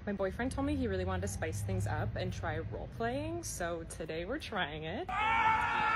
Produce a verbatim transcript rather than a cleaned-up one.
My boyfriend told me he really wanted to spice things up and try role playing, so today we're trying it.